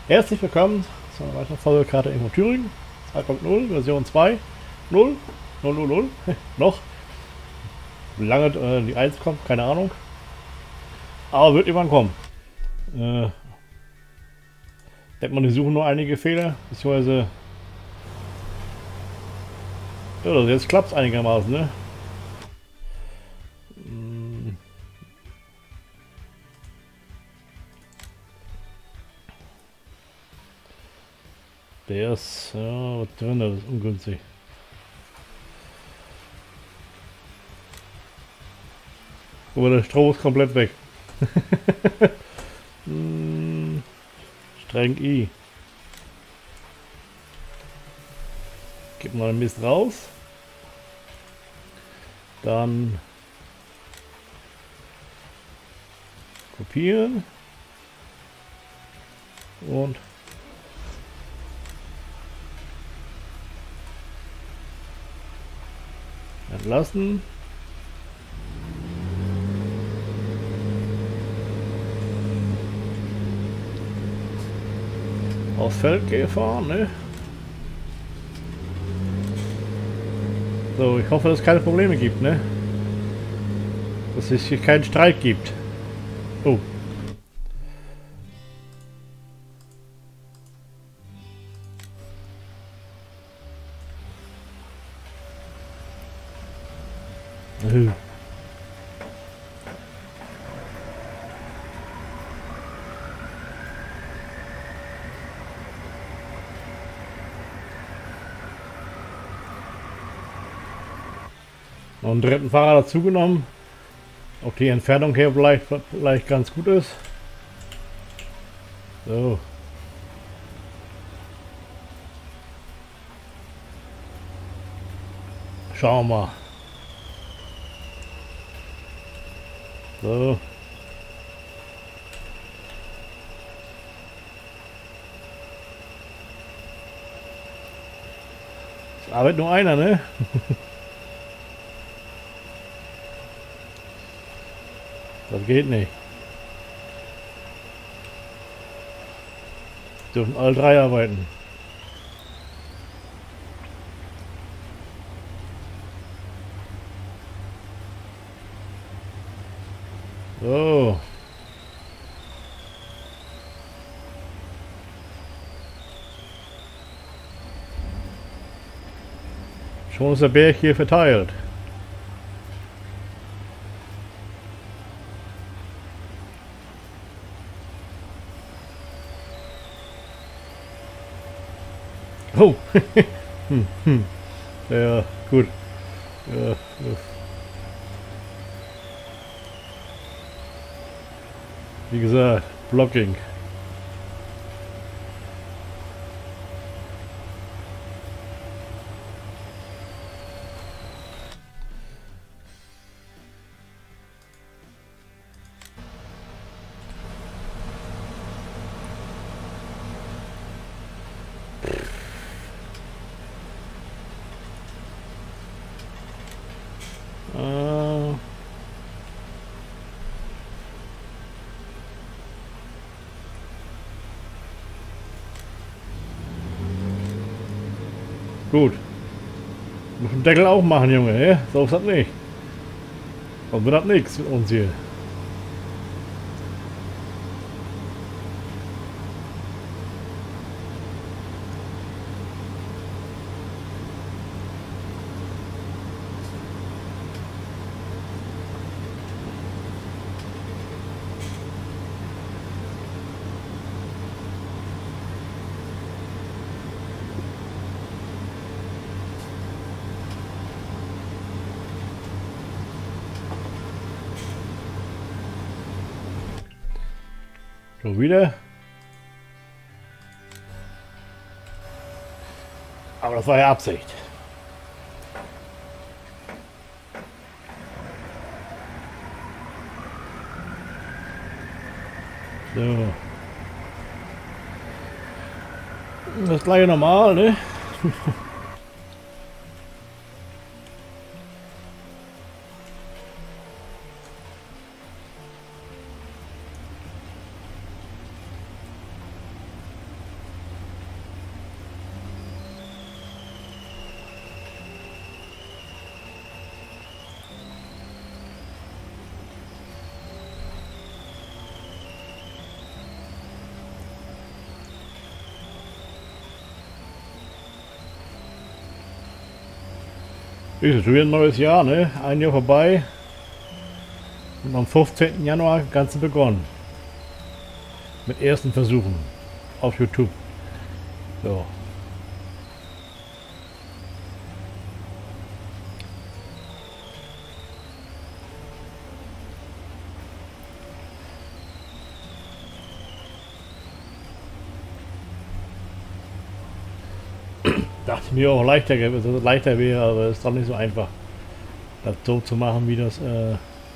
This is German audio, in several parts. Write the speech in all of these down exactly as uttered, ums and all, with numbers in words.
Herzlich willkommen zu einer weiteren Folge Karte Info Thüringen zwei Punkt null, Version zwei Punkt null, null null null, noch. Wie lange äh, die eins kommt, keine Ahnung. Aber wird irgendwann kommen. Äh, denkt man, die suchen nur einige Fehler, beziehungsweise. Ja, also jetzt klappt es einigermaßen, ne? Hm. Der ist, ja, was drin, das ist ungünstig. Aber der Strom ist komplett weg. hm. Streng I. Gib mal den Mist raus. Dann kopieren. Und entlassen. Aufs Feld gefahren, ne? So, ich hoffe, dass es keine Probleme gibt, ne? Dass es hier keinen Streit gibt. Oh. Uh. Noch einen dritten Fahrer dazu genommen. Ob die Entfernung hier vielleicht, vielleicht ganz gut ist. So. Schauen wir mal. So. Es arbeitet nur einer, ne? Das geht nicht. Dürfen alle drei arbeiten. So. Schon ist der Berg hier verteilt. Oh, hm, hm. Ja, gut. Ja, ja. Wie gesagt, Blocking. Äh. Gut. Muss den Deckel auch machen, Junge, ja? So ist das nicht. Sonst wird das nichts mit uns hier. Schon wieder. Aber das war ja Absicht. So. Das gleiche normal, ne? Ist schon wieder ein neues Jahr, ne? Ein Jahr vorbei. Und am fünfzehnten Januar das Ganze begonnen. Mit ersten Versuchen auf YouTube. So. Dachte mir auch leichter, dass es leichter wäre, aber es ist doch nicht so einfach, das so zu machen, wie das äh,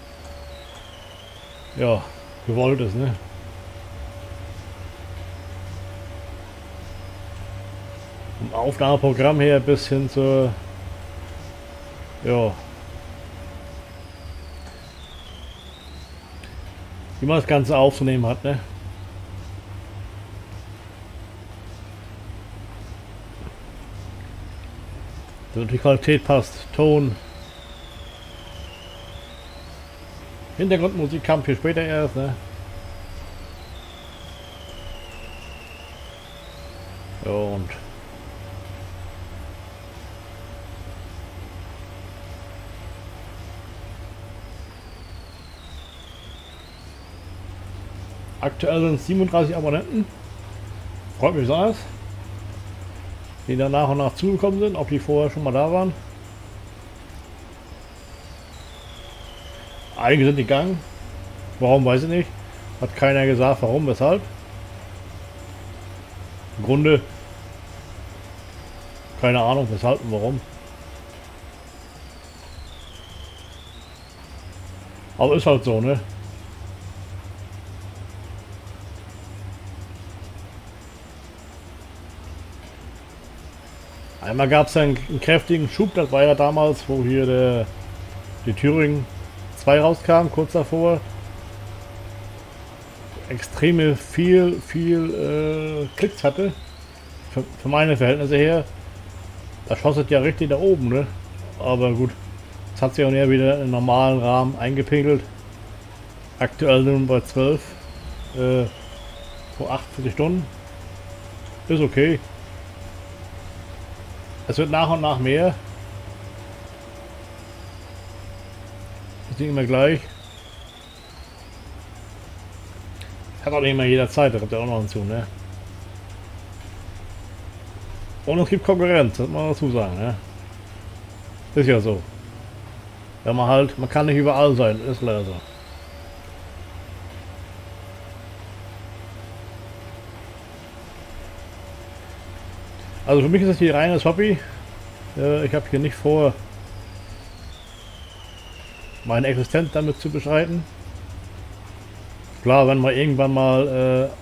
ja, gewollt ist, ne? Vom Aufnahmeprogramm her bis hin zur ja, wie man das Ganze aufzunehmen hat, ne? Dass die Qualität passt, Ton. Hintergrundmusik kam viel später erst, ne? Ja, und aktuell sind es siebenunddreißig Abonnenten. Freut mich besonders, die dann nach und nach zugekommen sind, ob die vorher schon mal da waren. Einige sind gegangen. Warum, weiß ich nicht. Hat keiner gesagt, warum, weshalb. Im Grunde keine Ahnung, weshalb und warum. Aber ist halt so, ne? Einmal gab es einen, einen kräftigen Schub, das war ja damals, wo hier der, die Thüringen zwei rauskam, kurz davor. Extreme viel, viel äh, Klicks hatte. Für, für meine Verhältnisse her. Da schoss es ja richtig da oben, ne? Aber gut, es hat sich auch näher wieder in normalen Rahmen eingepegelt. Aktuell sind wir bei zwölf. Äh, vor achtundvierzig Stunden. Ist okay. Es wird nach und nach mehr. Ist nicht immer gleich. Hat auch nicht immer jeder Zeit, da kommt ja auch noch hinzu, ne? Und es gibt Konkurrenz, das muss man dazu sagen, ne? Ist ja so. Wenn man halt, man kann nicht überall sein, ist leider so. Also für mich ist das hier reines Hobby. Ich habe hier nicht vor, meine Existenz damit zu beschreiten. Klar, wenn mal irgendwann mal äh, ein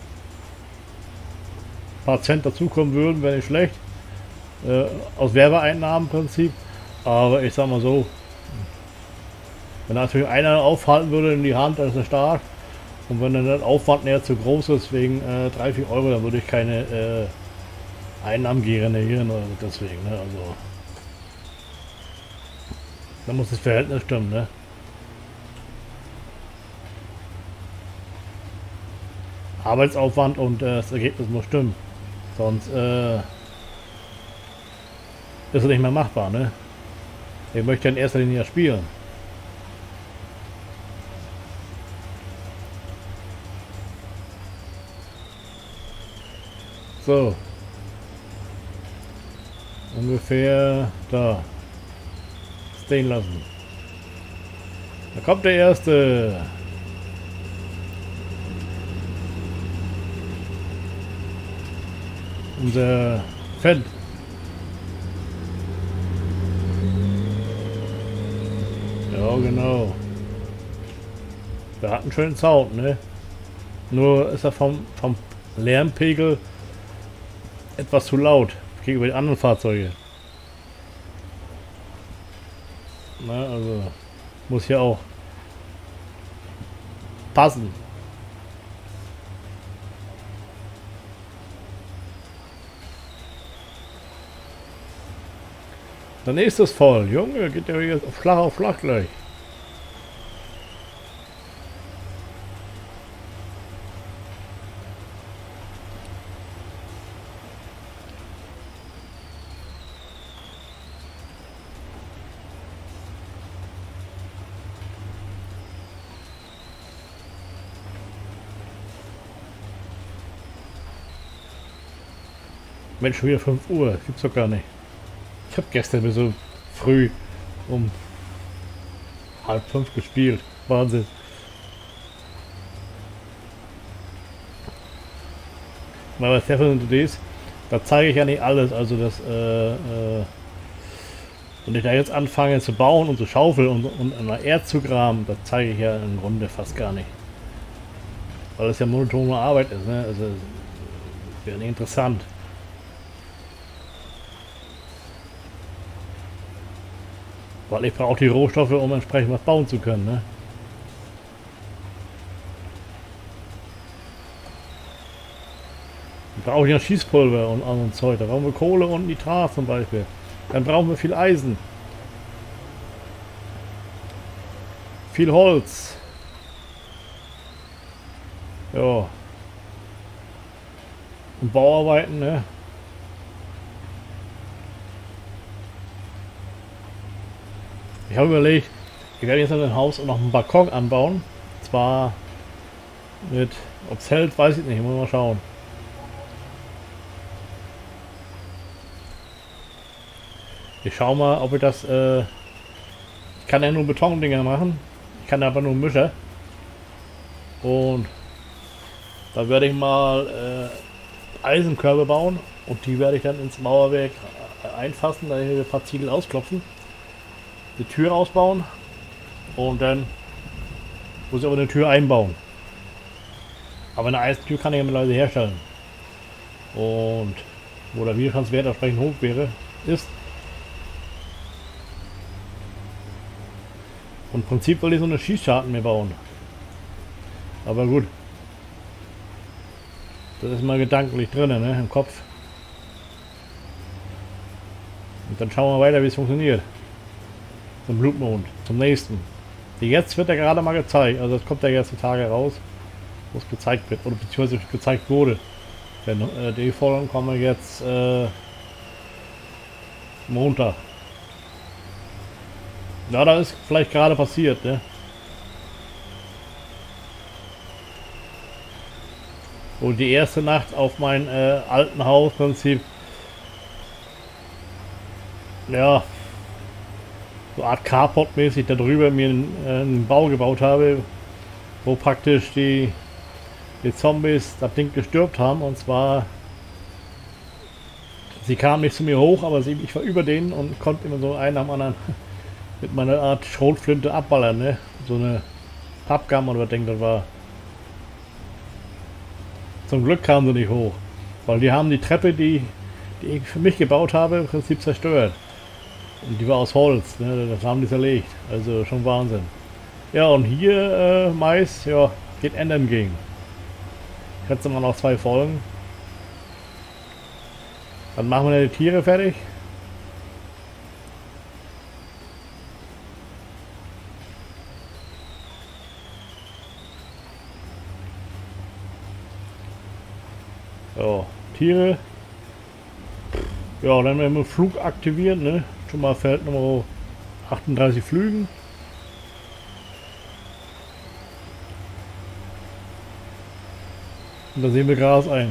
paar Cent dazukommen würden, wäre nicht schlecht. Äh, aus Werbeeinnahmen im Prinzip. Aber ich sag mal so, wenn natürlich einer aufhalten würde in die Hand, dann ist er stark. Und wenn dann der Aufwand näher zu groß ist, wegen äh, drei, vier Euro, dann würde ich keine äh, Einnahmen generieren oder deswegen, ne? Also da muss das Verhältnis stimmen, ne? Arbeitsaufwand und äh, das Ergebnis muss stimmen. Sonst äh, ist es nicht mehr machbar, ne? Ich möchte in erster Linie spielen. So. Ungefähr da. Stehen lassen. Da kommt der erste. Unser Fan. Ja, genau. Der hat einen schönen Sound, ne? Nur ist er vom, vom Lärmpegel etwas zu laut gegenüber den anderen Fahrzeugen. Na, also muss ja auch passen. Der nächste ist voll. Junge, geht ja jetzt auf Schlag auf Schlag gleich. Mensch, schon wieder fünf Uhr. Das gibt's doch gar nicht. Ich habe gestern bis so früh um halb fünf gespielt. Wahnsinn. Weil bei Seven Days, da zeige ich ja nicht alles. Also das, äh, äh, wenn ich da jetzt anfange zu bauen und zu schaufeln und, und an der Erde zu graben, das zeige ich ja im Grunde fast gar nicht. Weil es ja monotone Arbeit ist, ne? Also wäre nicht interessant. Weil ich brauche die Rohstoffe, um entsprechend was bauen zu können, ne? Dann brauche ich ja Schießpulver und anderen Zeug. Da brauchen wir Kohle und Nitrat zum Beispiel. Dann brauchen wir viel Eisen. Viel Holz. Ja. Und Bauarbeiten, ne? Ich habe überlegt, ich werde jetzt in dem Haus noch einen Balkon anbauen. Zwar mit, ob es hält, weiß ich nicht, muss mal schauen. Ich schau mal, ob ich das, äh, ich kann ja nur Betondinger machen. Ich kann aber nur Mischer. Und da werde ich mal äh, Eisenkörbe bauen und die werde ich dann ins Mauerwerk einfassen, da hier ein paar Ziegel ausklopfen, die Tür ausbauen und dann muss ich aber eine Tür einbauen. Aber eine Eisentür kann ich ja mittlerweile herstellen. Und wo der Widerstandswert entsprechend hoch wäre, ist. Und im Prinzip will ich so eine Schießscharten mir bauen. Aber gut. Das ist mal gedanklich drin, ne, im Kopf. Und dann schauen wir weiter, wie es funktioniert. Zum Blutmond, zum nächsten. Jetzt wird er gerade mal gezeigt. Also das kommt ja jetzt die Tage raus, wo es gezeigt wird. Oder beziehungsweise gezeigt wurde. Denn äh, die Folgen kommen jetzt äh, Montag. Ja, da ist vielleicht gerade passiert, ne? Und die erste Nacht auf mein äh, alten Haus Prinzip, ja, so Art Carport-mäßig darüber mir einen, äh, einen Bau gebaut habe, wo praktisch die, die Zombies das Ding gestürbt haben. Und zwar, sie kamen nicht zu mir hoch, aber sie, ich war über denen und konnte immer so einen am anderen mit meiner Art Schrotflinte abballern, ne? So eine Pappgamm oder was denkt das war. Zum Glück kamen sie nicht hoch, weil die haben die Treppe, die, die ich für mich gebaut habe, im Prinzip zerstört. Und die war aus Holz, ne? Das haben die zerlegt, also schon Wahnsinn. Ja, und hier äh, Mais, ja, geht Ende entgegen. Jetzt sind wir noch zwei Folgen. Dann machen wir die Tiere fertig. Ja, Tiere. Ja, dann werden wir Flug aktivieren, ne? Schon mal Feld Nummer achtunddreißig Flügen. Und da sehen wir Gras ein.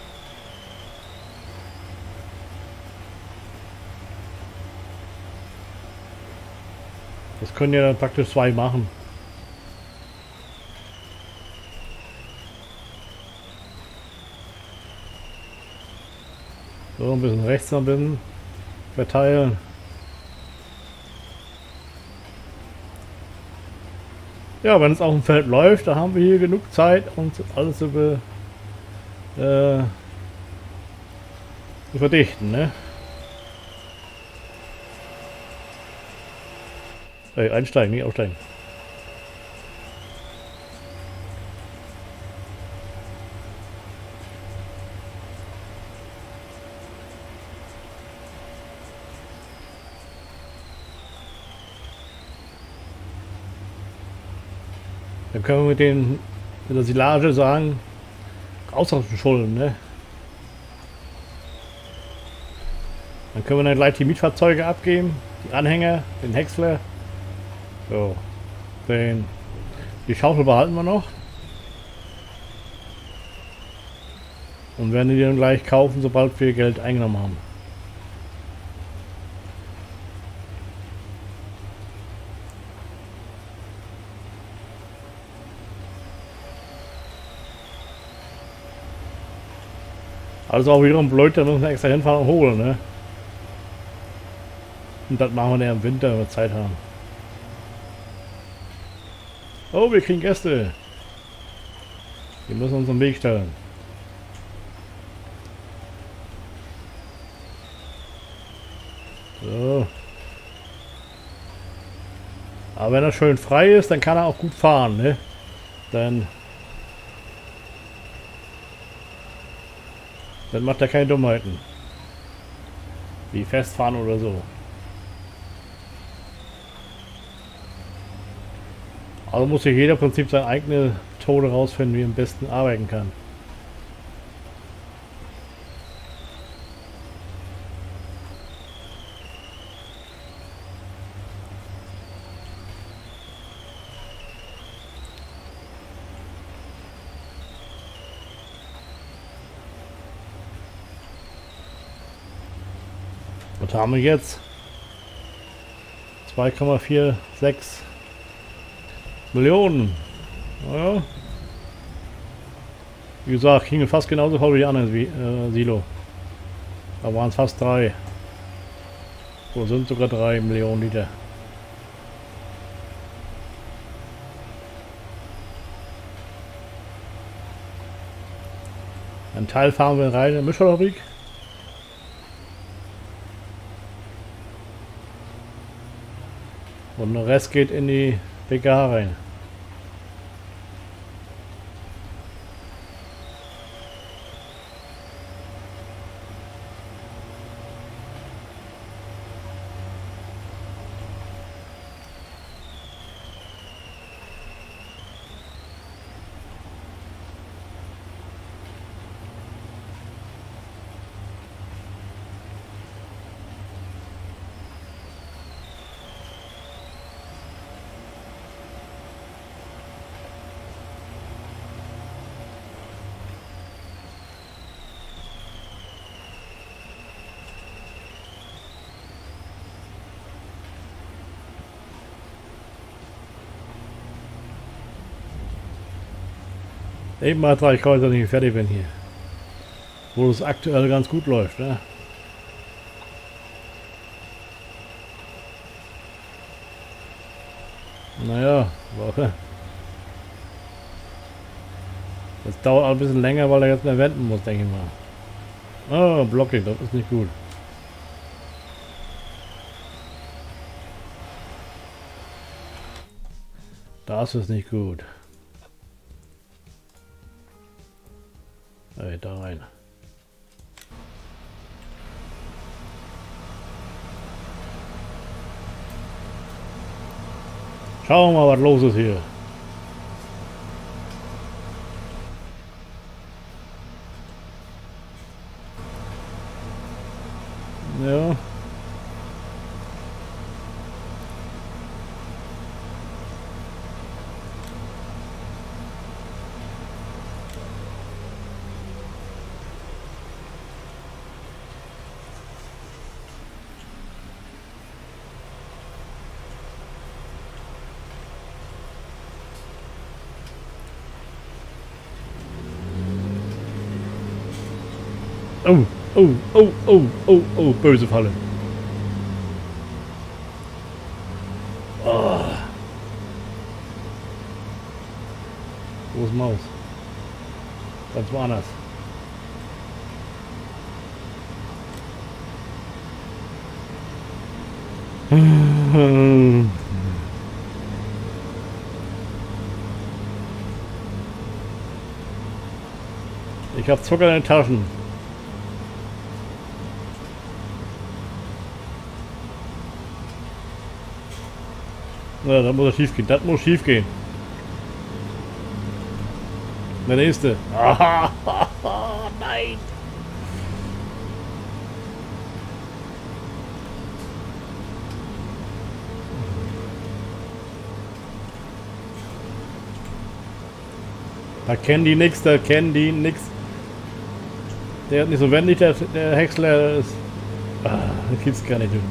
Das können ja dann praktisch zwei machen. So, ein bisschen rechts noch ein bisschen verteilen. Ja, wenn es auf dem Feld läuft, da haben wir hier genug Zeit, um alles zu, be, äh, zu verdichten, ne? Hey, einsteigen, nicht aufsteigen. Dann können wir mit, den, mit der Silage sagen, raus aus den Schulden, ne? Dann können wir dann gleich die Mietfahrzeuge abgeben, die Anhänger, den Häcksler. So, den, die Schaufel behalten wir noch. Und werden die dann gleich kaufen, sobald wir Geld eingenommen haben. Also auch wiederum blöd, da müssen wir extra hinfahren und holen, ne? Und das machen wir ja im Winter, wenn wir Zeit haben. Oh, wir kriegen Gäste. Die müssen uns im Weg stellen. So. Aber wenn er schön frei ist, dann kann er auch gut fahren, ne? Dann, dann macht er keine Dummheiten. Wie festfahren oder so. Also muss sich jeder im Prinzip seine eigene Methode rausfinden, wie er am besten arbeiten kann. Was haben wir jetzt? zwei Komma sechsundvierzig Millionen. Naja. Wie gesagt, ging fast genauso voll wie die anderen äh, Silo. Da waren es fast drei. So sind sogar drei Millionen Liter. Ein Teil fahren wir rein in die Mischfabrik. Und der Rest geht in die B K rein. Eben mal drei Kreuzer nicht fertig bin hier. Wo es aktuell ganz gut läuft, ne? Naja, Woche. Das dauert auch ein bisschen länger, weil er jetzt mehr wenden muss, denke ich mal. Oh, Blocking, das ist nicht gut. Das ist nicht gut. Ey, da rein. Schauen wir mal, was los ist hier. Ja. Oh, oh, oh, oh, oh, oh, böse Falle. Oh. Wo ist Maus? Ganz woanders. Ich habe Zucker in den Taschen. Na, da muss er schief gehen. Das muss schief gehen. Der nächste. Ah, nein. Da kennen die nix, da kennen die nix. Der ist nicht so wendig, der, der Häcksler ist... Ah, das gibt's gar nicht.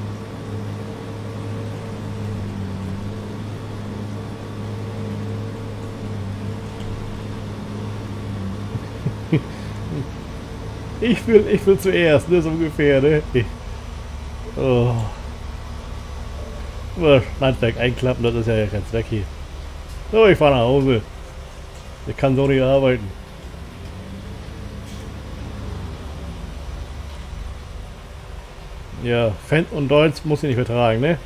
Ich will, ich will zuerst, ne, so ungefähr, ne? Ich, oh. Das Schneidwerk einklappen, das ist ja kein Zweck hier. So, ich fahre nach Hause. Ich kann so nicht arbeiten. Ja, Fendt und Deutz muss ich nicht vertragen, ne?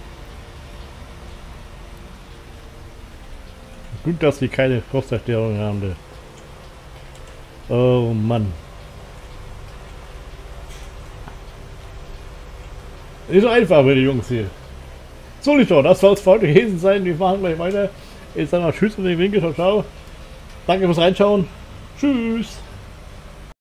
Gut, dass sie keine Frostzerstörung haben, ne? Oh Mann. Nicht so einfach für die Jungs hier. So, Lichter, das soll es für heute gewesen sein. Wir machen gleich weiter. Jetzt einmal Tschüss und den Winkel. Ciao, ciao. Danke fürs Reinschauen. Tschüss.